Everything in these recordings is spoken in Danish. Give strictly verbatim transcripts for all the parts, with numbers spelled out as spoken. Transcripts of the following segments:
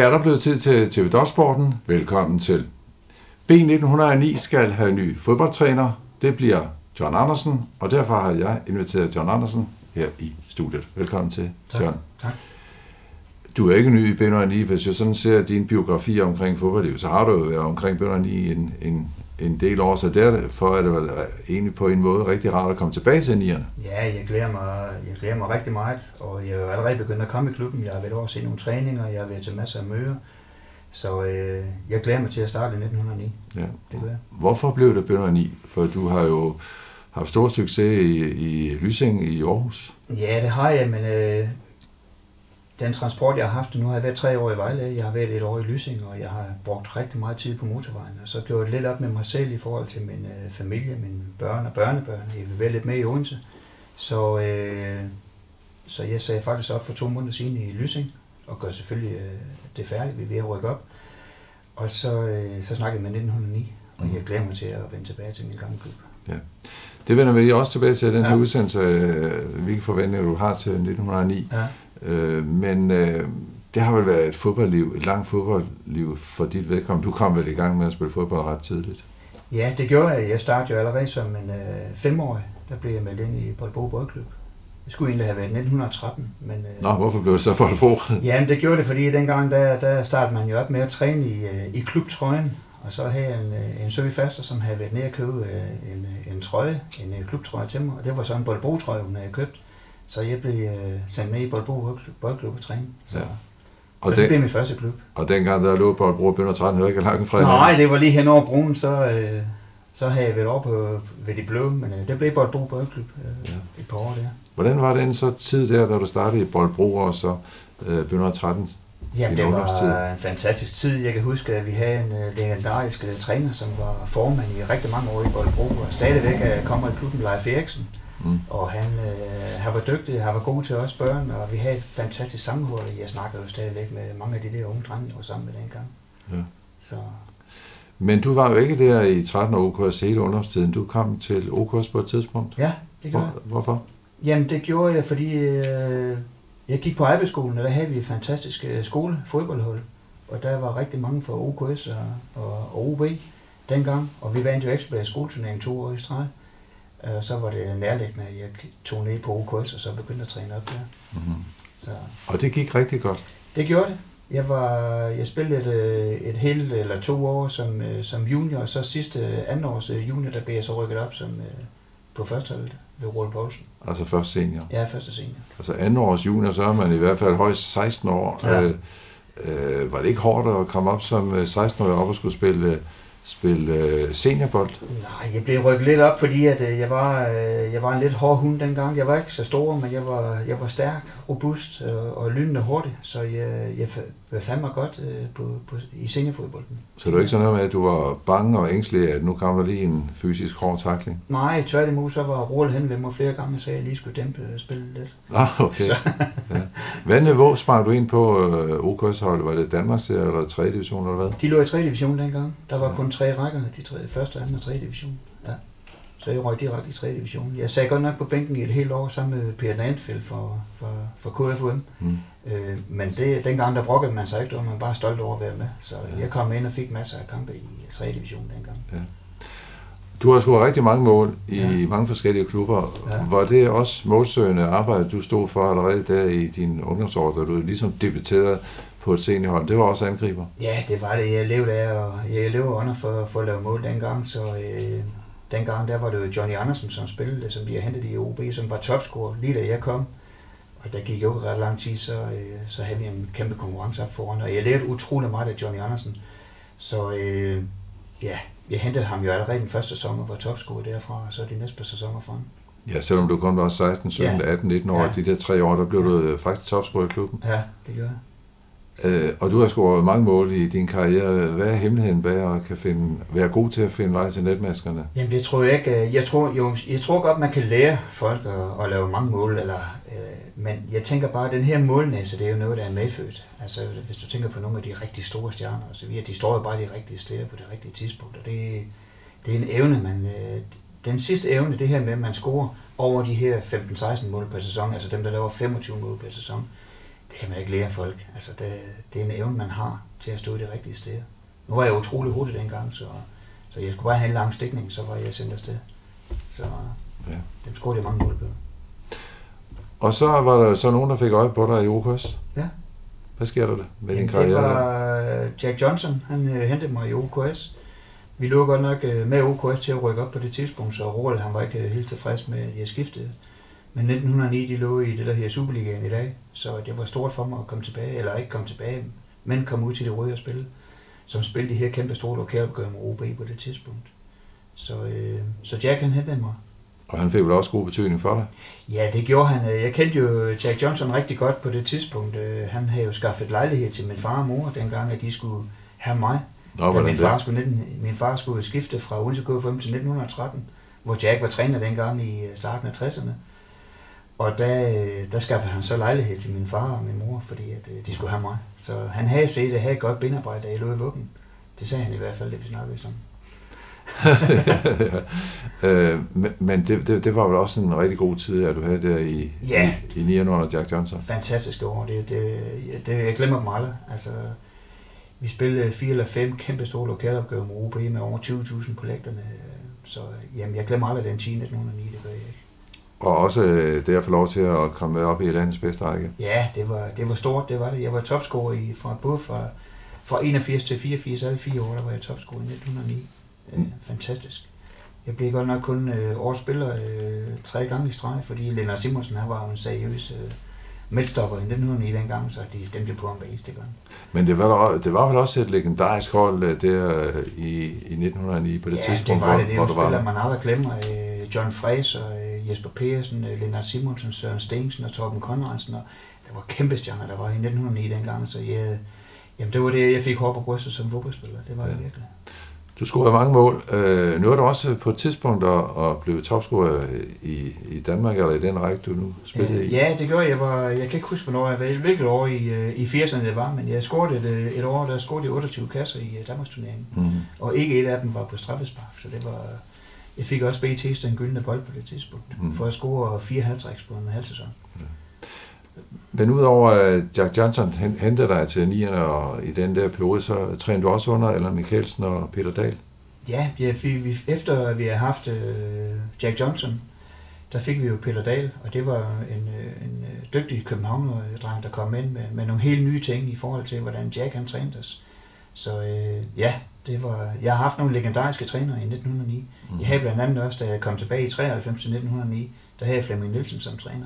Her er der blevet tid til T V Dot-sporten. Velkommen til. B nitten hundrede og ni skal have ny fodboldtræner. Det bliver John Andersen, og derfor har jeg inviteret John Andersen her i studiet. Velkommen til, tak. John. Tak. Du er ikke ny i B nitten hundrede og ni. Hvis jeg sådan ser din biografi omkring fodboldliv, så har du jo været omkring B nitten hundrede og ni en, en, en del år, så derfor er det vel egentlig på en måde rigtig rart at komme tilbage til nierne. Ja, jeg glæder mig, jeg glæder mig rigtig meget, og jeg er jo allerede begyndt at komme i klubben. Jeg har været over at se nogle træninger, jeg har været til masser af møder, så øh, jeg glæder mig til at starte i nitten hundrede og ni. Ja. Det gør jeg. Hvorfor blev det B nitten hundrede og ni? For du har jo haft stor succes i, i Lysing i Aarhus. Ja, det har jeg, men øh, den transport, jeg har haft, nu har jeg været tre år i Vejle, jeg har været et år i Lysing, og jeg har brugt rigtig meget tid på motorvejen, og så gjorde jeg lidt op med mig selv i forhold til min øh, familie, mine børn og børnebørn. Jeg vil være lidt med i Odense, så, øh, så jeg sagde faktisk op for to måneder siden i Lysing, og gør selvfølgelig øh, det færdigt, vi er ved at rykke op. Og så, øh, så snakkede jeg med nitten hundrede og ni, og jeg glæder mig til at vende tilbage til min gamle klub. Ja. Det vender vi også tilbage til, den her ja. udsendelse, hvilke forventninger du har til nitten hundrede og ni. Ja. Øh, men øh, det har vel været et fodboldliv, et langt fodboldliv for dit vedkommende. Du kom vel i gang med at spille fodbold ret tidligt? Ja, det gjorde jeg. Jeg startede jo allerede som en øh, femårig. Der blev jeg meldt ind i Bolbro Boldklub. Det skulle egentlig have været nitten tretten. Men, øh, Nå, hvorfor blev det så Bolbro? Jamen, det gjorde det, fordi dengang der, der startede man jo op med at træne i, øh, i klubtrøjen. Og så havde jeg en, en søgefaster, som havde været nede at købe øh, en, en trøje, en øh, klubtrøje til mig. Og det var så en Bolbro-trøje, hun havde købt. Så jeg blev øh, sendt med i Bolbro Boldklub og træne. Så, ja. og så det den, blev min første klub. Og dengang der lå Bolbro B nitten tretten, det var ikke langt fra. Nej, det var lige hen over broen, så, øh, så havde jeg været over på, ved de blå, men øh, det blev Bolbro Boldklub øh, ja. et par år der. Hvordan var det en så tid der, da du startede i Bolbro og så øh, B nitten tretten? Jamen, det var en fantastisk tid. Jeg kan huske, at vi havde en uh, legendarisk uh, træner, som var formand i rigtig mange år i Bolbro, og stadigvæk uh, kommer i klubben, Leif Eriksen. Mm. Og han, uh, han var dygtig, han var god til os børn, og vi havde et fantastisk sammenhold. Jeg snakker jo stadigvæk med mange af de der unge drenge, jeg var sammen med dengang. Ja. Så. Men du var jo ikke der i tretten og O K S hele ungdomstiden. Du kom til O K S på et tidspunkt. Ja, det gjorde jeg. Hvorfor? Jamen, det gjorde jeg, fordi uh, jeg gik på Ejbyskolen, og der havde vi et fantastisk uh, skole, fodboldhold. Og der var rigtig mange fra O K S og, og, og O B dengang, og vi vandt jo Eksberg skoleturnering to år i streg. Og så var det nærliggende, at jeg tog ned på O K S og så begyndte at træne op der. Mm-hmm. Så. Og det gik rigtig godt? Det gjorde det. Jeg, var, jeg spillede et, et helt eller to år som, som junior, og så sidste anden års junior, der blev jeg så rykket op som, på førsteholdet ved Roald Poulsen. Altså først senior? Ja, første senior. Altså anden års junior, så er man i hvert fald højst seksten år. Ja. Øh, øh, var det ikke hårdt at komme op som seksten-årig op og skulle spille spille seniorbold? Nej, jeg blev rykket lidt op, fordi at, øh, jeg, var, øh, jeg var en lidt hård hund dengang. Jeg var ikke så stor, men jeg var, jeg var stærk, robust og, og lynende hurtig, så jeg, jeg, jeg fandt mig godt øh, på, på, i seniorfodbolden. Så det var ikke sådan noget med, at du var bange og ængstelig, at nu kom der lige en fysisk hård tackling? Nej, tværtimod, så var Roald hen ved mig flere gange, så jeg lige skulle dæmpe spillet lidt. Ah, okay. Ja. Hvad niveau sprang du ind på øh, O K S-holdet? Var det Danmarks eller tredje division eller hvad? De lå i tredje division dengang. Der var ja. kun tre rækker, de tre, første, anden og tredje division. Ja. Så jeg røg direkte i tredje division. Jeg sad godt nok på bænken i et helt år sammen med Per Landfeldt for, for, for K F U M. Mm. Øh, men det, dengang der brokkede man sig ikke, der var man bare stolt over at være med. Så ja. jeg kom ind og fik masser af kampe i tredje division dengang. Ja. Du har scoret rigtig mange mål i ja. mange forskellige klubber. Ja. Var det også målsøgende arbejde, du stod for allerede der i din ungdomsår, da du ligesom debuterede på et seniorhold? Det var også angriber? Ja, det var det. Jeg levede af, og jeg levede under for, for at lave mål dengang, så øh, dengang der var det jo Johnny Andersen, som spillede det, som vi har hentet i O B, som var topscorer, lige da jeg kom. Og der gik jo ret lang tid, så, øh, så havde vi en kæmpe konkurrence op foran, og jeg lærte utrolig meget af Johnny Andersen. Så øh, ja, jeg hentede ham jo allerede den første sæson og var topscorer derfra, og så de næste par sæsoner frem. Ja, selvom du kun var seksten, sytten, ja. atten, nitten år, ja. de der tre år, der blev du faktisk topscorer i klubben. Ja, det gør jeg. Øh, og du har scoret mange mål i din karriere. Hvad er hemmeligheden bag at kan finde, være god til at finde vej til netmaskerne? Jamen det tror jeg ikke. Jeg tror, jo, jeg tror godt, man kan lære folk at, at lave mange mål, eller, øh, men jeg tænker bare, at den her målnæse, det er jo noget, der er medfødt. Altså hvis du tænker på nogle af de rigtig store stjerner, så vi, de står jo bare de rigtige steder på det rigtige tidspunkt, og det, det er en evne, man... Øh, den sidste evne, det her med, at man scorer over de her femten seksten mål per sæson, altså dem, der laver femogtyve mål per sæson, det kan man ikke lære af folk. Altså, det, det er en evne, man har til at stå i det rigtige sted. Nu var jeg utrolig hurtig dengang, så, så jeg skulle bare have en lang stikning, så var jeg sendt afsted. Så ja. Dem scorede jeg mange mål på. Og så var der så nogen, der fik øje på dig i O K S. Ja. Hvad sker der med din det karriere? Det var Jack Johnson, han øh, hentede mig i O K S. Vi lå godt nok øh, med O K S til at rykke op på det tidspunkt, så Roald han var ikke helt tilfreds med, at jeg skiftede. Men nitten hundrede ni, de lå i det, der hedder Superligaen i dag, så det var stort for mig at komme tilbage, eller ikke komme tilbage, men komme ud til det røde og spille, som spillede de her kæmpe store lokalopgør med O B på det tidspunkt. Så, øh, så Jack han hentede mig. Og han fik vel også god betydning for dig? Ja, det gjorde han. Jeg kendte jo Jack Johnson rigtig godt på det tidspunkt. Han havde jo skaffet lejlighed til min far og mor, dengang at de skulle have mig. Nå, da min far, skulle, min far skulle skifte fra Odense K F M til nitten tretten, hvor Jack var træner dengang i starten af tresserne. Og der, der skaffede han så lejlighed til min far og min mor, fordi at de skulle have mig. Så han havde set, at have et godt benarbejde, da jeg lå i vuggen. Det sagde han i hvert fald, det vi snakkede sammen. øh, men men det, det, det var vel også en rigtig god tid, at du havde der i, ja, i, i niogtyve under Jack Johnson. Fantastiske år. Det, det, det, jeg glemmer dem aldrig. Altså, vi spillede fire eller fem kæmpe store lokalopgaver med O B med over tyve tusind på lægterne. Så jamen, jeg glemmer aldrig den ti nitten hundrede og ni, det gør jeg ikke. Og også det at få lov til at komme med op i landets bedste række. Ja, det var, det var stort, det var det. Jeg var topscorer i, fra, både fra, fra enogfirs til fireogfirs, alle fire år, der var jeg topscorer i nitten hundrede og ni. Mm. Fantastisk. Jeg blev godt nok kun øh, årets spiller øh, tre gange i streg, fordi Lennart Simonsen han var jo en seriøs øh, midtstopper i nitten hundrede og ni dengang, så de stemte på ham hver eneste gang. Men det var, det var vel også et legendarisk hold der i, i nitten hundrede og ni på det ja, tidspunkt, det var det. Det hvor, hvor du var spiller, man aldrig glemmer. Øh, John Fraser, øh, Jesper Persen, øh, Lennart Simonsen, Søren Stensen og Torben Conradsen. Og der var kæmpe stjerner, der var i nitten hundrede og ni dengang, så jeg, jamen, det var det, jeg fik hår på brystet som fodboldspiller. Det var ja. det virkelig. Du scorede mange mål. Øh, nu er du også på et tidspunkt at, at blive topscorer i, i Danmark, eller i den række, du nu spillede i? Ja, det gjorde jeg. Var, jeg kan ikke huske, hvornår jeg var. Hvilket år i, i firserne det var, men jeg scorede et, et år, der scorede jeg otteogtyve kasser i Danmarksturneringen. Mm. Og ikke et af dem var på straffespark, så det var... Jeg fik også B T's den gyldne bold på det tidspunkt, mm. for at score fire hat-tricks på en halv sæson. Ja. Men udover at Jack Johnson hentede dig til nierne, og i den der periode, så trænede du også under Allan Michelsen og Peter Dahl? Ja, vi, efter vi har haft uh, Jack Johnson, der fik vi jo Peter Dahl, og det var en, en dygtig københavner-dreng, der kom ind med, med nogle helt nye ting i forhold til, hvordan Jack han trænede os. Så uh, ja, det var, jeg har haft nogle legendariske trænere i nitten hundrede og ni. Mm. Jeg havde blandt andet også, da jeg kom tilbage i treoghalvfems til nitten hundrede og ni, der havde jeg Flemming Nielsen som træner.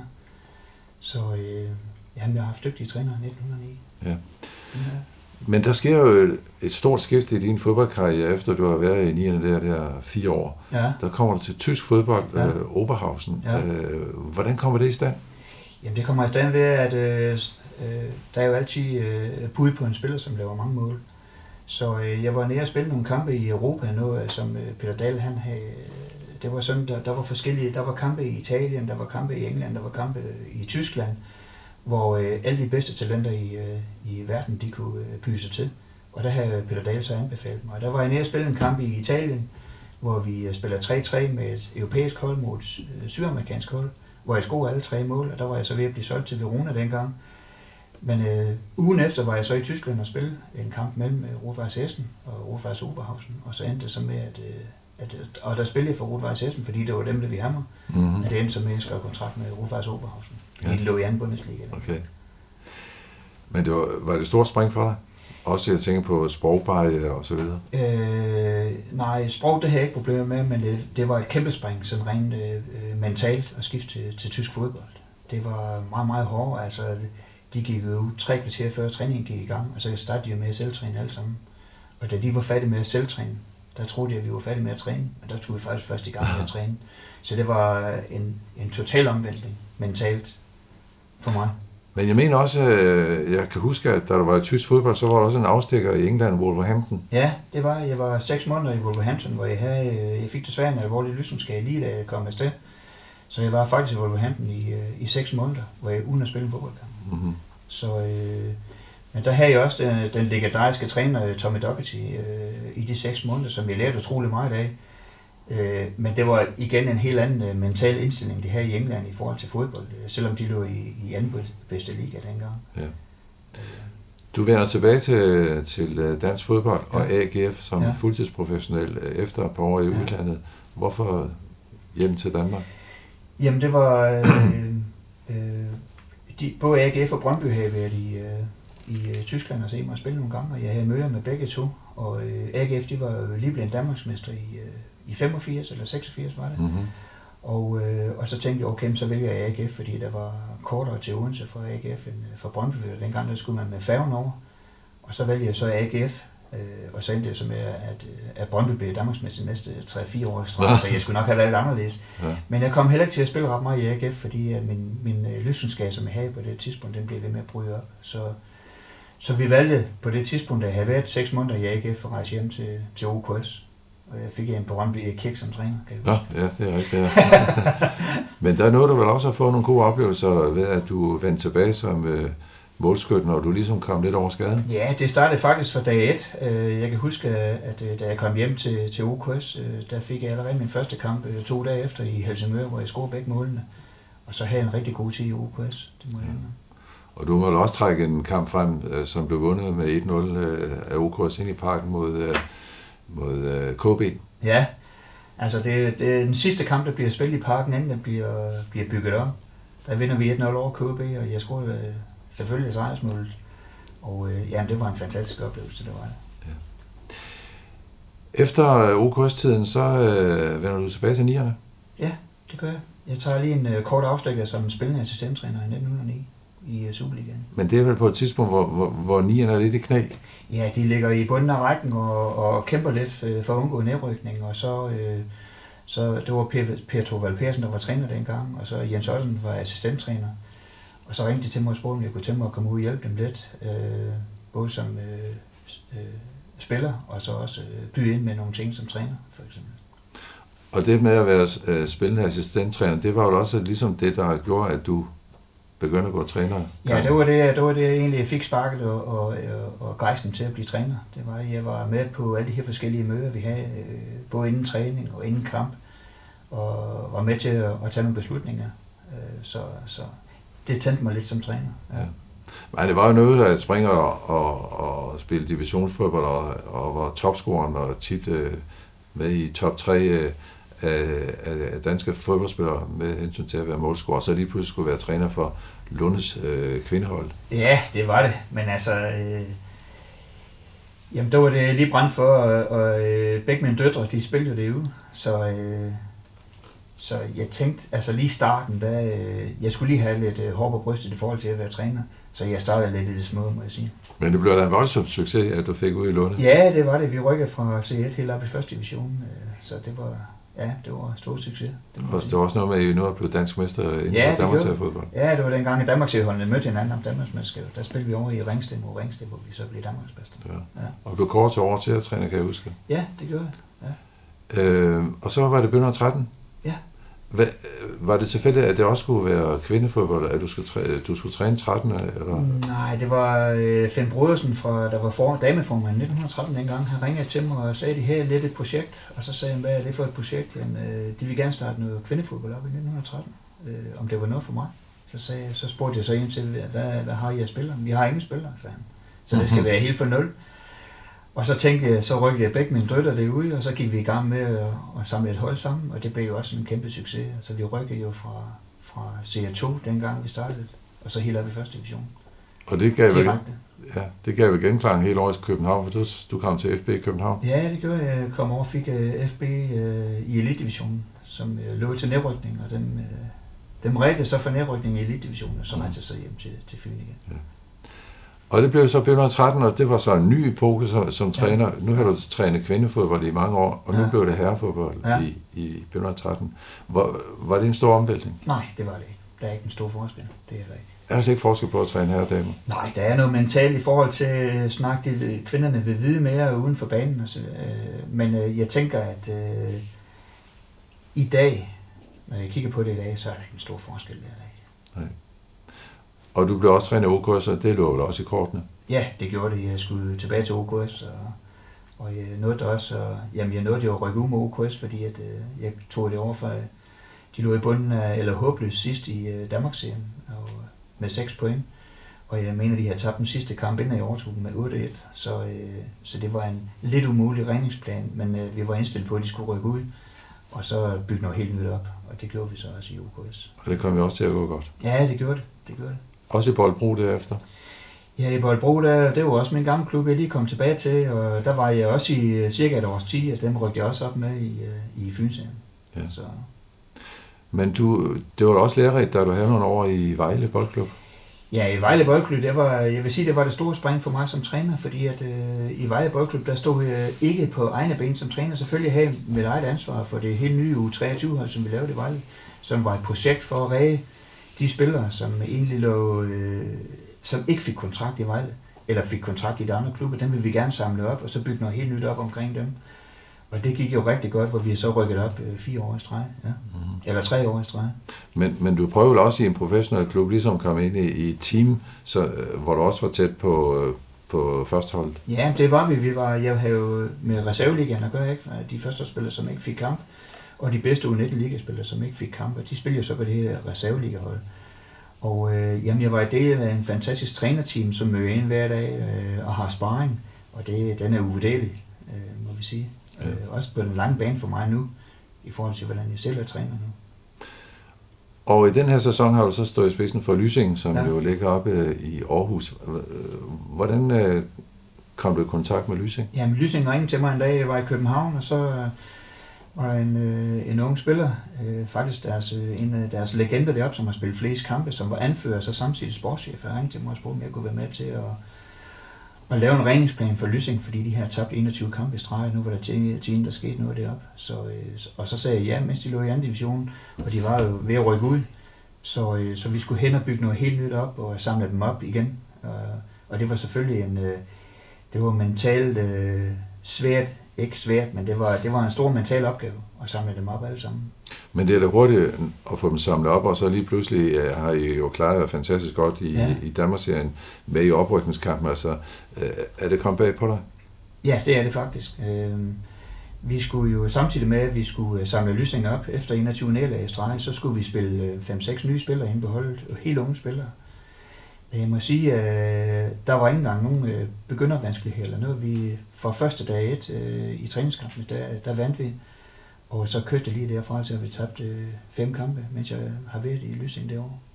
Så øh, jamen, jeg har haft dygtige trænere i nitten hundrede og ni. Ja. Ja. Men der sker jo et stort skift i din fodboldkarriere, efter du har været i nierne der, der fire år. Ja. Der kommer du til tysk fodbold, ja. øh, Oberhausen. Ja. Øh, hvordan kommer det i stand? Jamen det kommer i stand ved, at øh, der er jo altid øh, bud på en spiller, som laver mange mål. Så øh, jeg var nede og spille nogle kampe i Europa, noget, som øh, Peter Dahl han havde... Det var sådan, der, der var forskellige, der var kampe i Italien, der var kampe i England, der var kampe i Tyskland, hvor øh, alle de bedste talenter i, øh, i verden, de kunne øh, byde sig til. Og der havde Peter Dahl så anbefalet mig. Og der var jeg nede og spille en kamp i Italien, hvor vi øh, spiller tre tre med et europæisk hold mod et øh, sydamerikansk hold, hvor jeg scorede alle tre mål, og der var jeg så ved at blive solgt til Verona dengang. Men øh, ugen efter var jeg så i Tyskland og spille en kamp mellem øh, Rot-Weiss Essen og Rot-Weiss Oberhausen, og så endte det så med, at øh, At, og der spillede jeg for Rot-Weiss Essen, fordi det var dem, der vi hammer. Mm-hmm. At det endte så med at skrive kontrakt med Rot-Weiss Oberhausen. Ja. I det lå i anden Bundesliga. Okay. Men det var, var det et stort spring for dig? Også jeg tænker på sprogbarriere og så videre? Øh, nej, sprog det havde jeg ikke problemer med, men det, det var et kæmpe spring, sådan rent øh, mentalt at skifte til, til tysk fodbold. Det var meget, meget hårdt. Altså, de gik jo ud tre kvarter før træningen gik i gang, og så startede de jo med at selvtræne alle sammen. Og da de var færdige med at selvtræne, der troede jeg, at vi var færdige med at træne, men der skulle vi faktisk først i gang med at træne. Så det var en, en total omvæltning mentalt for mig. Men jeg mener også, jeg kan huske, at da du var i tysk fodbold, så var der også en afstikker i England, Wolverhampton. Ja, det var. Jeg var seks måneder i Wolverhampton, hvor jeg, havde, jeg fik desværre en alvorlig lyskenskade lige da jeg kom afsted. Så jeg var faktisk i Wolverhampton i, i seks måneder, hvor jeg uden at spille en fodboldkamp. Mm-hmm. Så... Øh, Men der havde jeg også den, den legendariske træner, Tommy Docherty, øh, i de seks måneder, som jeg lærte utrolig meget af. Øh, men det var igen en helt anden øh, mental indstilling, det her i England i forhold til fodbold, øh, selvom de lå i, i anden bedste liga dengang. Ja. Du vender tilbage til, til dansk fodbold ja. og A G F som ja. fuldtidsprofessionel efter et par år i ja. udlandet. Hvorfor hjem til Danmark? Jamen det var... Øh, øh, de, både A G F og Brøndby havde været i, øh, i øh, Tyskland og set mig spille nogle gange, og jeg havde møder med begge to. Og øh, A G F, de var lige blevet Danmarksmester i, øh, i femogfirs eller seksogfirs, var det. Mm-hmm. Og, øh, og så tænkte jeg, okay, så vælger jeg A G F, fordi der var kortere til Odense for A G F end for Brøndby. Dengang der skulle man med færgen over. Og så vælger jeg så A G F, øh, og så endte det så med, at, at Brøndby blev Danmarksmester de næste tre fire år straks, ja. Så jeg skulle nok have valgt anderledes. Ja. Men jeg kom heller ikke til at spille ret meget i A G F, fordi at min, min livssynsskade, som jeg havde på det tidspunkt, den blev ved med at bryde op. Så, så vi valgte på det tidspunkt, at jeg havde været seks måneder i A G F og rejse hjem til, til O K S. Og jeg fik en på Brøndby Kirk som træner. Kan ja, ja, det er rigtigt. Ja. Men der nåede du vel også at få nogle gode oplevelser ved, at du vendte tilbage som øh, målskyt, når du ligesom kom lidt over skaden? Ja, det startede faktisk fra dag et. Jeg kan huske, at da jeg kom hjem til, til O K S, der fik jeg allerede min første kamp to dage efter i Helsingør, hvor jeg scorede begge målene. Og så havde jeg en rigtig god tid i O K S. Det må jeg ja. Og du må også trække en kamp frem, som blev vundet med et nul af O K S ind i parken mod... mod K B. Ja, altså det, det er den sidste kamp, der bliver spillet i parken, inden den bliver, bliver bygget om. Der vinder vi et nul over K B, og jeg scorede øh, selvfølgelig sejrsmålet. Og øh, jamen, det var en fantastisk oplevelse, det var det. Ja. Efter O K S-tiden, så øh, vender du tilbage til nierne? Ja, det gør jeg. Jeg tager lige en øh, kort afstikker som spillende assistenttræner i nitten hundrede og ni i Superligaen. Men det er vel på et tidspunkt, hvor, hvor, hvor nierne er lidt i knæ? Ja, de ligger i bunden af rækken og, og kæmper lidt for at undgå nedrykning, og så, øh, så det var Per, Per Thorvald Persen, der var træner dengang, og så Jens Otten var assistenttræner. Og så ringte de til mig og spurgte, om jeg kunne tænke mig at komme ud og hjælpe dem lidt, øh, både som øh, øh, spiller, og så også øh, byde ind med nogle ting som træner, for eksempel. Og det med at være øh, spillende assistenttræner, det var jo også ligesom det, der gjorde, at du begyndte at gå træner? Ja, det var det, det var det jeg egentlig fik sparket og, og, og gejsten til at blive træner. Det var, jeg var med på alle de her forskellige møder, vi havde, både inden træning og inden kamp, og var med til at, at tage nogle beslutninger. Så, så det tændte mig lidt som træner. Ja. Ja. Men det var jo noget, at springe og, og, og spille divisionsfodbold og, og var topscoreren og tit øh, med i top tre øh, af, af danske fodboldspillere med hensyn til at være målscorer, så lige pludselig skulle være træner for Lundes øh, kvindehold. Ja, det var det, men altså, øh, jamen der var det lige brændt for, og, og øh, begge mine døtre, de spillede jo derude, så, øh, så jeg tænkte, altså lige i starten, da øh, jeg skulle lige have lidt øh, hår på brystet i forhold til at være træner, så jeg startede lidt i det små, må jeg sige. Men det blev da en voldsom succes, at du fik ud i Lunde? Ja, det var det. Vi rykkede fra C et helt op i første division, øh, så det var... Ja, det var en stor succes. Det, og det var også noget med, at I nu er blevet dansk mester inden ja, for Danmarks fodbold. Ja, det var dengang, at Danmarks-holdene mødte hinanden om Danmarksmesterskabet. Der spillede vi over i Ringsted mod Ringsted, hvor vi så blev Danmarksmester. Ja. Ja. Og blev kort til over til at træne, kan jeg huske. Ja, det gjorde jeg. Ja. Øh, og så var det begynder tretten. Ja. Hvad, var det tilfældigt, at det også skulle være kvindefodbold, at du skulle, træ, du skulle træne tretten? Eller? Nej, det var øh, Finn Brodersen, fra, der var for, dameformand i nitten tretten dengang. Han ringede til mig og sagde, at de her er lidt et projekt. Og så sagde han, hvad er det for et projekt? Jamen, øh, de vil gerne starte noget kvindefodbold op i nitten tretten. Øh, om det var noget for mig. Så, sagde, så spurgte jeg så ind til, hvad, hvad har I af spillere? Vi har ingen spillere, sagde han. Så det skal være helt for nul. Og så tænkte jeg, så rykkede jeg begge mine døtre derude, og så gik vi i gang med at, at samle et hold sammen, og det blev jo også en kæmpe succes. Altså vi rykkede jo fra, fra C to dengang vi startede, og så helt op i første division. Og det gav vel, ja, det gav vel genklang hele året i København, for du, du kom til F B i København? Ja, det gjorde jeg. Jeg kom over og fik uh, F B uh, i elitedivisionen, som uh, lå til nedrykning, og dem, uh, dem redte så for nedrykning i elitedivisionen, og så rejste jeg så hjem til, til Fyn igen. Ja. Og det blev så B tretten, og det var så en ny epoke som, som træner. Ja. Nu har du trænet kvindefodbold i mange år, og nu ja. blev det herrefodbold ja. i, i B tretten. Var, var det en stor omvæltning? Nej, det var det ikke. Der er ikke en stor forskel. Det er der ikke. Er der så ikke forskel på at træne herre og damer? Nej, der er noget mentalt i forhold til at snakke, de kvinderne vil vide mere uden for banen. Altså, øh, men øh, jeg tænker, at øh, i dag, når jeg kigger på det i dag, så er der ikke en stor forskel. Det er der ikke. Nej. Og du blev også trænet i O K S, og det lå vel også i kortene? Ja, det gjorde det. Jeg skulle tilbage til O K S og, Og jeg nåede også, og, jamen jeg nåede jo at rykke ud med O K S, fordi at, øh, jeg tog det over for, de lå i bunden af, eller håbløst sidst i øh, Danmarksserien, og med seks point. Og jeg mener, de havde tabt den sidste kamp, inden jeg overtog den med otte et. Så, øh, så det var en lidt umulig redningsplan, men øh, vi var indstillet på, at de skulle rykke ud, og så bygge noget helt nyt op. Og det gjorde vi så også i O K S. Og det kom jo også til at gå godt. Ja, det gjorde det. det, gjorde det. Også i Bolbro derefter? Ja, i Bolbro, der, det var også min gamle klub, jeg lige kom tilbage til, og der var jeg også i cirka et års tid, og dem rykte jeg også op med i, i Fynserien. Ja. Så. Men du, det var da også lærerigt, da du havde nogle år i Vejle Boldklub? Ja, i Vejle Boldklub, det var, jeg vil sige, det var det store spring for mig som træner, fordi at øh, i Vejle Boldklub, der stod jeg ikke på egne ben som træner. Selvfølgelig havde jeg mit eget ansvar for det helt nye U treogtyve-hold, som vi lavede i Vejle, som var et projekt for at ræge de spillere, som egentlig lå, øh, som ikke fik kontrakt i Vejle, eller fik kontrakt i de andre klubber. Dem ville vi gerne samle op, og så bygge noget helt nyt op omkring dem. Og det gik jo rigtig godt, hvor vi så rykket op øh, fire år i streg, ja. Mm. Eller tre år i streg. Men, men du prøvede også i en professionel klub, ligesom kom ind i, i et team, så, øh, hvor du også var tæt på, øh, på førsteholdet? Ja, det var vi. vi var, jeg havde jo med reserveligaen at gøre, ikke? De første spillere, som ikke fik kamp, og de bedste U nitten ligaspillere, som ikke fik kamp, og de spillede så på det her reserveligahold. Og øh, jamen, jeg var i del af en fantastisk trænerteam, som møder ind hver dag øh, og har sparring, og det, den er uvurderlig, øh, må vi sige. Ja. Øh, også på den lange bane for mig nu, i forhold til, hvordan jeg selv er træner nu. Og i den her sæson har du så stået i spidsen for Lysing, som ja. jo ligger oppe i Aarhus. Hvordan øh, kom du i kontakt med Lysing? Jamen, Lysing ringede til mig en dag, jeg var i København, og så øh, var der en, øh, en ung spiller, øh, faktisk deres, øh, en af deres legender deroppe, som har spillet flest kampe, som var anfører, så samtidig sportschef. Jeg ringede til mig og spurgte, om jeg kunne være med til at og lave en redningsplan for Lysing, fordi de havde tabt enogtyve kampe i streg, nu var der til, til en, der skete noget deroppe. Så, øh, og så sagde jeg ja, mens de lå i anden division, og de var jo ved at rykke ud. Så, øh, så vi skulle hen og bygge noget helt nyt op, og samle dem op igen. Og, og det var selvfølgelig en, øh, det var mentalt øh, svært, ikke svært, men det var, det var en stor mental opgave at samle dem op alle sammen. Men det er da hurtigt at få dem samlet op, og så lige pludselig uh, har I jo klaret jer fantastisk godt i, ja. i Danmarksserien med i oprykningskampen. Altså, uh, er det kommet bag på dig? Ja, det er det faktisk. Uh, vi skulle jo samtidig med, at vi skulle samle Lysing op efter enogtyve nederlag i streg, så skulle vi spille fem seks nye spillere ind på holdet, helt unge spillere. Jeg må sige, at der var ikke engang nogen begyndervanskeligheder eller noget. Vi fra første dag et i træningskampen, der, der vandt vi. Og så kørte det lige derfra, så vi tabte fem kampe, mens jeg har været i Lysing det år.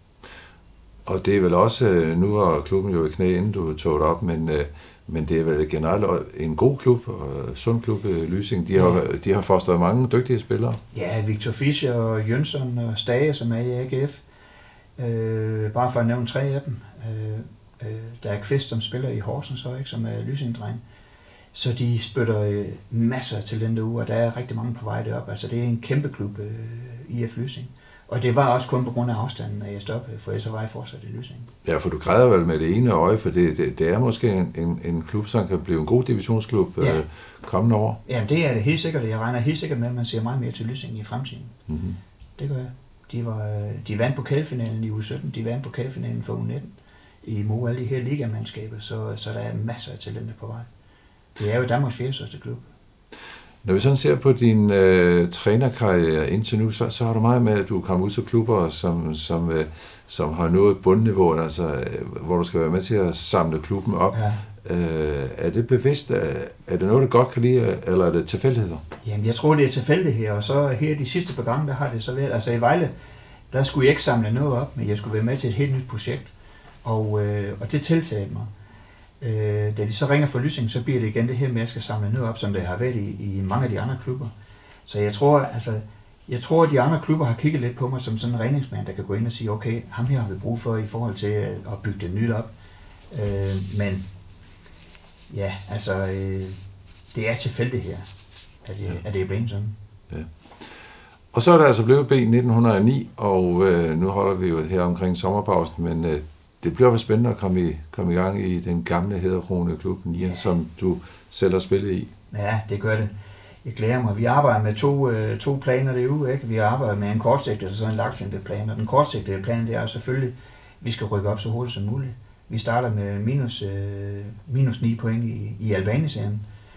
Og det er vel også, nu var klubben jo i knæ, inden du tog det op, men, men det er vel generelt en god klub, og sund klub, Lysing. De har, ja. de har fostret mange dygtige spillere. Ja, Victor Fischer og Jønsson og Stage, som er i A G F. Øh, bare for at nævne tre af dem. Øh, øh, der er Kvist, som spiller i Horsens, ikke, som er Lysing-dreng. Så de spytter øh, masser af talenter ud, og der er rigtig mange på vej derop. Altså det er en kæmpe klub, øh, I F Lysing. Og det var også kun på grund af afstanden, at jeg stoppede, for ellers var jeg fortsat i Lysing. Ja, for du græder vel med det ene øje, for det, det, det er måske en, en, en klub, som kan blive en god divisionsklub ja. øh, kommende år. Jamen det er det helt sikkert. Jeg regner helt sikkert med, at man ser meget mere til Lysing i fremtiden. Mm-hmm. Det gør jeg. De, var, de vandt pokalfinalen i U sytten, de vandt pokalfinalen for U nitten i mod alle de her ligamandskaber, så, så der er masser af talenter på vej. Det er jo Danmarks fjerde største klub. Når vi sådan ser på din øh, trænerkarriere indtil nu, så, så har du meget med, at du kommer ud til klubber, som, som, øh, som har nået bundniveau, altså, øh, hvor du skal være med til at samle klubben op. Ja. Øh, er det bevidst? Er, er det noget, du godt kan lide, eller er det tilfældigheder? Jamen, jeg tror, det er tilfældigheder, og så her de sidste par gange, der har det så været, altså i Vejle, der skulle jeg ikke samle noget op, men jeg skulle være med til et helt nyt projekt, og, øh, og det tiltalte mig. Øh, da de så ringer for Lysing, så bliver det igen det her med, at jeg skal samle noget op, som det har været i, i mange af de andre klubber. Så jeg tror, altså, jeg tror, at de andre klubber har kigget lidt på mig som sådan en redningsmand, der kan gå ind og sige, okay, ham her har vi brug for i forhold til at, at bygge det nyt op. Øh, men ja, altså, øh, det er tilfældigt her, at det, at det er blevet sådan. Ja. Og så er der altså blevet B nitten hundrede og ni, og øh, nu holder vi jo her omkring sommerpausen, men øh, det bliver vel spændende at komme i, komme i gang i den gamle hæderkronede klub, Nian, ja. Som du selv har spillet i. Ja, det gør det. Jeg glæder mig. Vi arbejder med to, øh, to planer derude, ikke? Vi arbejder med en kortsigtet og så en langsigtet plan, og den kortsigtede plan, det er selvfølgelig, at vi skal rykke op så hurtigt som muligt. Vi starter med minus, øh, minus ni point i, i Albaniserien.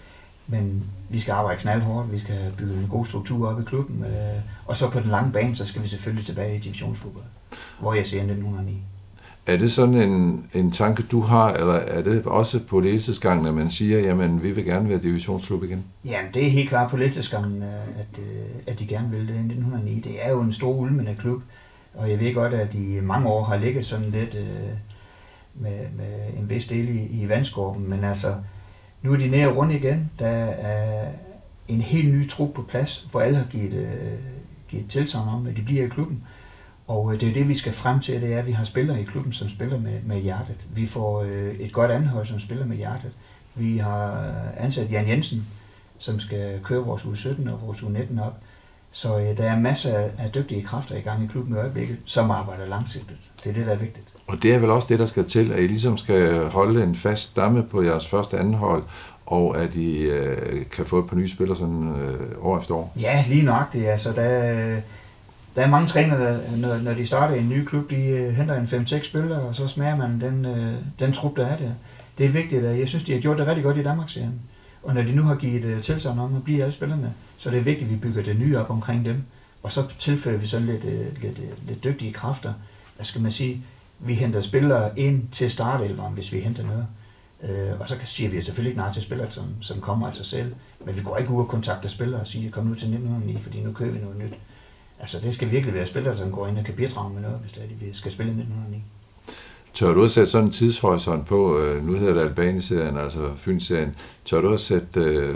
Men vi skal arbejde knaldhårdt, vi skal bygge en god struktur op i klubben, øh, og så på den lange bane, så skal vi selvfølgelig tilbage i divisionsfodbold, hvor jeg ser nitten hundrede og ni. Er det sådan en, en tanke, du har, eller er det også på ledelsesgangen, at man siger, jamen vi vil gerne være divisionsklub igen? Jamen det er helt klart på ledelsesgangen, at, at de gerne vil det i nitten hundrede og ni. Det er jo en stor ulmende klub, og jeg ved godt, at de mange år har ligget sådan lidt øh, med, med en vis del i, i vandskorben, men altså nu er de nede rundt igen. Der er en helt ny trup på plads, hvor alle har givet, øh, givet tilsagn om, at de bliver i klubben. Og det er det, vi skal frem til, det er, at vi har spillere i klubben, som spiller med, med hjertet. Vi får øh, et godt anhold, som spiller med hjertet. Vi har ansat Jan Jensen, som skal køre vores U sytten og vores U nitten op. Så øh, der er masser af, af dygtige kræfter i gang i klubben i øjeblikket, som arbejder langsigtet. Det er det, der er vigtigt. Og det er vel også det, der skal til, at I ligesom skal holde en fast stamme på jeres første anhold, og at I øh, kan få et par nye spillere sådan øh, år efter år? Ja, lige nøjagtigt. Altså, der, der er mange trænere, der, når, når de starter en ny klub, de øh, henter en fem seks spillere, og så smager man den, øh, den trup, der er der. Det er vigtigt, at jeg synes, de har gjort det rigtig godt i Danmarksserien. Og når de nu har givet øh, tilsagn om at blive alle spillerne, så er det vigtigt, at vi bygger det nye op omkring dem. Og så tilfører vi sådan lidt, øh, lidt, øh, lidt dygtige kræfter. Hvad skal man sige? Vi henter spillere ind til startelveren, hvis vi henter noget. Øh, og så siger vi selvfølgelig ikke nej til spillere, som, som kommer af sig selv. Men vi går ikke ud og kontakter spillere og siger, kom nu til nitten hundrede og ni, fordi nu køber vi noget nyt. Altså det skal virkelig være spillere, som går ind og kan bidrage med noget, hvis det er, de skal spille i nitten hundrede og ni. Tør du også sætte sådan en tidshorisont på, øh, nu hedder det Albani-serien, altså Fyn-serien, tør du også sætte øh,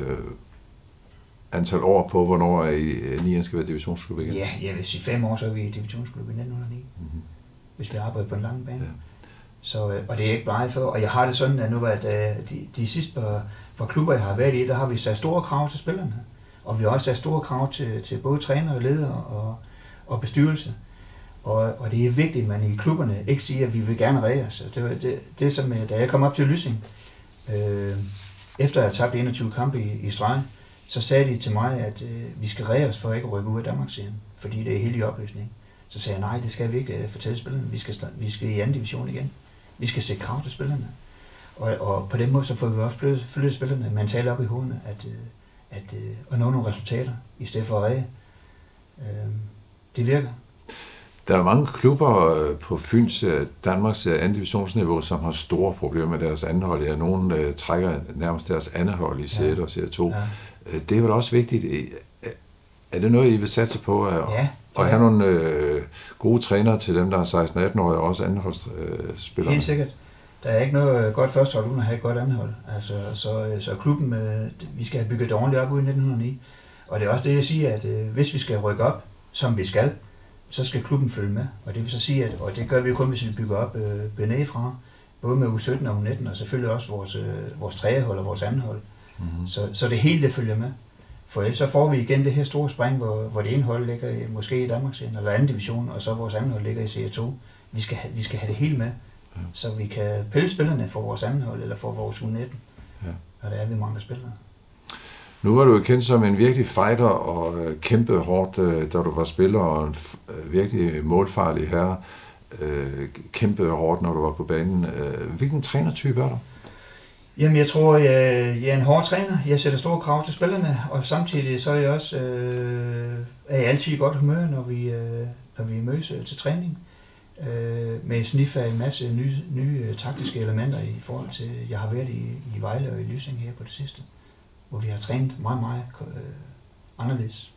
antal år på, hvornår I nieren skal være divisionsklub igen? Ja, jeg vil sige fem år, så er vi i divisionsklub i nitten hundrede og ni, mm-hmm. hvis vi arbejder på en lang bane. Ja. Så, og det er ikke bare for, og jeg har det sådan, at nu at de, de sidste par, par klubber, jeg har været i, der har vi sat store krav til spillerne. Og vi har også sat store krav til, til både træner og ledere og, og bestyrelse. Og, og det er vigtigt, at man i klubberne ikke siger, at vi vil gerne redde os. Det var det, det som, da jeg kom op til Lysing, øh, efter at have tabt enogtyve kampe i, i streg, så sagde de til mig, at øh, vi skal redde os for ikke at rykke ud af Danmarksserien, fordi det er helt i opløsning. Så sagde jeg, nej, det skal vi ikke uh, fortælle spillerne. Vi skal, vi skal i anden division igen. Vi skal sætte krav til spillerne. Og, og på den måde så får vi også flyttet spillerne mentalt op i hovedene, at, øh, at, øh, at nå nogle resultater, i stedet for at redde. Øh, det virker. Der er mange klubber på Fyns, Danmarks anden divisionsniveau, som har store problemer med deres anhold. Ja, nogen uh, trækker nærmest deres andenhold i serie ja. og serie to. Ja. Det er vel også vigtigt. Er det noget, I vil satse på? At, ja. Og have nogle øh, gode trænere til dem, der er seksten atten-årige og også andenholdsspillere? Helt sikkert. Der er ikke noget godt førstehold uden at have et godt andenhold. Altså, så, så klubben, øh, vi skal have bygget det ordentligt op ude i nitten hundrede og ni. Og det er også det, jeg siger, at øh, hvis vi skal rykke op, som vi skal, så skal klubben følge med. Og det vil så sige, at og det gør vi jo kun, hvis vi bygger op øh, benæfra, både med U sytten og U nitten, og selvfølgelig også vores, øh, vores træhold og vores andenhold. Mm-hmm. Så, så det hele det følger med. For ellers så får vi igen det her store spring, hvor, hvor det ene hold ligger i, måske i Danmarksserien eller anden division, og så vores anden hold ligger i serie to. Vi skal, have, vi skal have det hele med, ja. Så vi kan pille spillerne for vores anden hold eller for vores U nitten. Ja. Og der er vi mange spillere. Nu var du jo kendt som en virkelig fighter og øh, kæmpe hårdt, øh, da du var spiller, og en øh, virkelig målfarlig herre. Øh, kæmpe hårdt, når du var på banen. Øh, hvilken trænertype er du? Jamen, jeg tror, jeg, jeg er en hård træner. Jeg sætter store krav til spillerne, og samtidig så er jeg også øh, er jeg altid i godt humør, når vi, øh, når vi mødes til træning. Øh, med et snif af en masse nye, nye øh, taktiske elementer i forhold til, jeg har været i, i Vejle og i Lysing her på det sidste, hvor vi har trænet meget, meget øh, anderledes.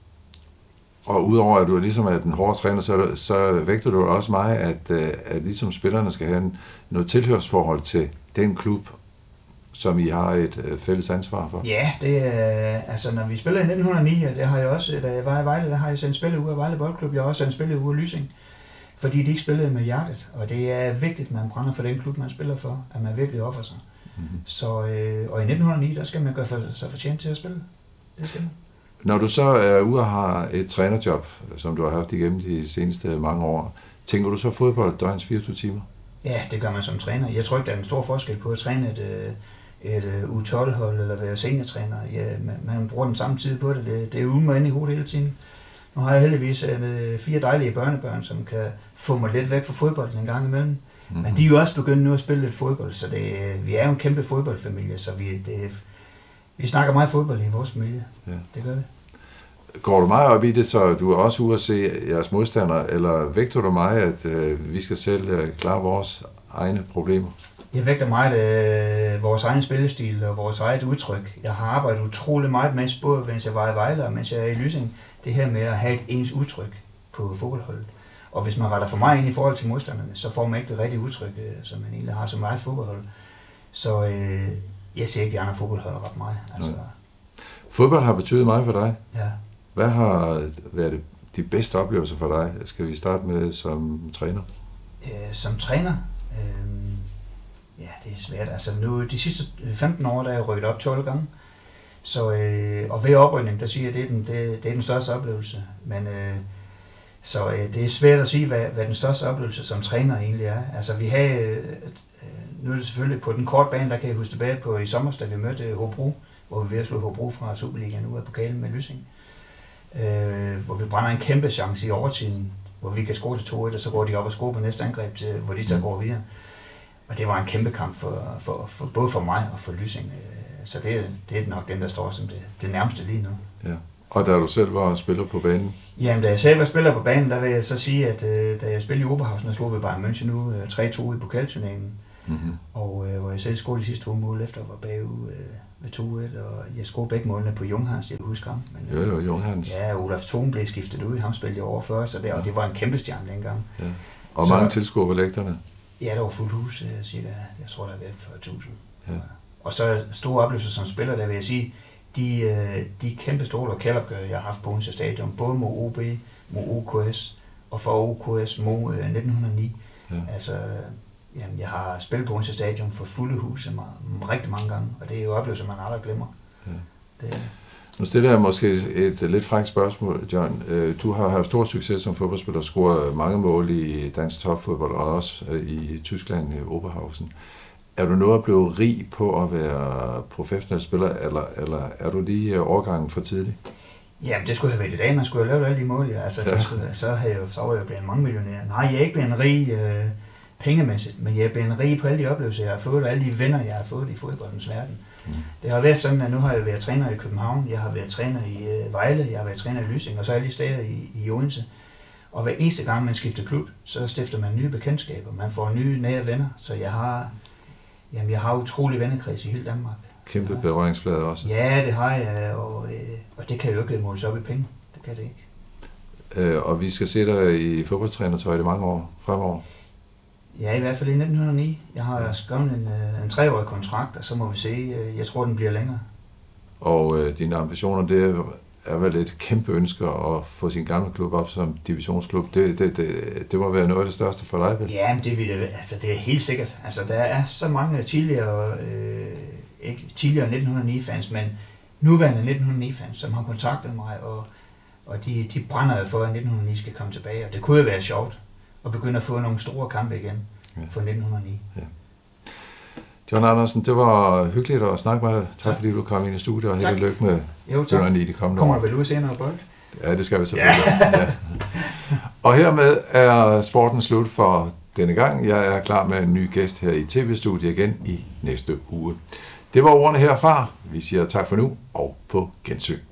Og udover at du ligesom er den hårde træner, så, så vægter du også meget, at, at ligesom spillerne skal have en, noget tilhørsforhold til den klub, som I har et øh, fælles ansvar for? Ja, det er, altså når vi spiller i nitten hundrede og ni, og det har jeg også, da jeg var i Vejle, der har jeg sendt spillet ud af Vejle Boldklub, jeg har også sendt spillet ud af Lysing, fordi de ikke spillede med hjertet, og det er vigtigt, at man brænder for den klub, man spiller for, at man virkelig offer sig. Mm-hmm. Så, øh, og i nitten hundrede og ni, der skal man gøre for, sig fortjent til at spille. Det skal man. Når du så er ude og har et trænerjob, som du har haft igennem de seneste mange år, tænker du så fodbold døgns fireogtyve timer? Ja, det gør man som træner. Jeg tror ikke, der er en stor forskel på at træne et, et U tolv-hold eller være seniortræner. Ja, man, man bruger den samme tid på det. Det, det er ude med inde i hovedet hele tiden. Nu har jeg heldigvis med fire dejlige børnebørn, som kan få mig lidt væk fra fodbolden en gang imellem. Mm-hmm. Men de er jo også begyndt nu at spille lidt fodbold, så det, vi er jo en kæmpe fodboldfamilie, så vi, det, Vi snakker meget fodbold i vores familie. Ja. Det gør vi. Går du meget op i det, så du er også ude at se jeres modstandere, eller vægter du meget, at øh, vi skal selv øh, klare vores egne problemer? Jeg vægter meget øh, vores egen spillestil og vores eget udtryk. Jeg har arbejdet utrolig meget med, både mens jeg var i Vejle og mens jeg er i Lysing, det her med at have et ens udtryk på fodboldholdet. Og hvis man retter for meget ind i forhold til modstanderne, så får man ikke det rigtige udtryk, øh, som man egentlig har som eget fodboldhold. Så øh, jeg ser ikke de andre fodboldhold ret meget. Altså, Fodbold har betydet meget for dig. Ja. Hvad har været de bedste oplevelser for dig? Skal vi starte med som træner? Øh, som træner? Øh, ja, det er svært. Altså nu, de sidste femten år, der er jeg rykket op tolv gange. Så, øh, og ved oprykning, der siger jeg, det er den, det, det er den største oplevelse. Men, øh, så øh, det er svært at sige, hvad, hvad den største oplevelse som træner egentlig er. Altså vi har, øh, nu er det selvfølgelig på den korte bane, der kan jeg huske tilbage på i sommer, da vi mødte Hobro, hvor vi ved at slå Hobro fra Superligaen ud af pokalen med Lysing. Øh, hvor vi brænder en kæmpe chance i overtiden, hvor vi kan score til to et, og så går de op og scorer på næste angreb, til, hvor de så går videre. Og det var en kæmpe kamp for, for, for, både for mig og for Lysing. Så det, det er nok den, der står som det, det nærmeste lige nu. Ja. Og da du selv var spiller på banen? Jamen, da jeg selv var spiller på banen, der vil jeg så sige, at øh, da jeg spillede i Oberhausen, der slog vi Bayern München nu øh, tre to i pokalturneringen. Mm-hmm. Og øh, hvor jeg selv scorede de sidste to mål efter, var bagud øh, ved to et, og jeg scorede begge målene på Junghans, jeg kan huske ham. Men, øh, jo, jo, Junghans. Ja, Olaf Thon blev skiftet ud, ham spillede jeg over før, så det, og det var en kæmpe stjerne dengang. Ja. Og så, mange tilskuere på lægterne? Ja, der var fuldt hus, cirka, jeg tror, der var fyrre tusind. Ja. Og så store oplevelser som spiller, der vil jeg sige, de, de kæmpe store lokalopgør, jeg har haft på Odense Stadion, både mod O B, mod O K S, og for O K S mod nitten hundrede og ni. Ja. Altså, jamen, jeg har spillet på Odense Stadion for fulde huse rigtig mange gange, og det er jo oplevelser, man aldrig glemmer. Ja. Det, nu stiller jeg måske et lidt frækt spørgsmål, John. Du har haft stor succes som fodboldspiller, scoret mange mål i dansk topfodbold, og også i Tyskland, i Oberhausen. Er du nået at blive rig på at være professionel spiller, eller, eller er du lige overgangen for tidligt? Jamen, det skulle have været i dag. Man skulle have lavet alle de mål. Ja. Altså, ja. skulle, så, havde jeg, så var jeg blevet mange millionær. Nej, jeg er ikke blevet rig øh, pengemæssigt, men jeg er blevet rig på alle de oplevelser, jeg har fået, og alle de venner, jeg har fået i fodboldens verden. Mm. Det har været sådan, at nu har jeg været træner i København, jeg har været træner i øh, Vejle, jeg har været træner i Lysing, og så alle de steder i, i Odense. Og hver eneste gang, man skifter klub, så stifter man nye bekendtskaber. Man får nye, nære venner, så jeg har... Jamen, jeg har utrolig vennekreds i hele Danmark. Kæmpe berøringsflade også. Ja, det har jeg, og, øh, og det kan jo ikke måles op i penge. Det kan det ikke. Øh, og vi skal se dig i fodboldtrænertøj i mange år fremover? Ja, i hvert fald i nitten hundrede og ni. Jeg har skrevet en, en treårig kontrakt, og så må vi se. Jeg tror, den bliver længere. Og øh, dine ambitioner, det er vel et kæmpe ønske at få sin gamle klub op som divisionsklub. Det, det, det, det må være noget af det største for dig, vel? Ja, det, vil, altså, det er helt sikkert. Altså, der er så mange tidligere, øh, ikke tidligere nitten hundrede og ni-fans, men nuværende nitten hundrede og ni-fans, som har kontaktet mig, og, og de, de brænder for, at nitten hundrede og ni skal komme tilbage. Og det kunne jo være sjovt at begynde at få nogle store kampe igen for nitten hundrede og ni. Ja. John Andersen, det var hyggeligt at snakke med dig. Tak, tak. Fordi du kom ind i studiet, og held og lykke med nitten hundrede og ni de kommende år. Kommer vel ud senere bold? Ja, det skal vi selvfølgelig. Ja. Ja. Og hermed er sporten slut for denne gang. Jeg er klar med en ny gæst her i tv-studiet igen i næste uge. Det var ordene herfra. Vi siger tak for nu, og på gensyn.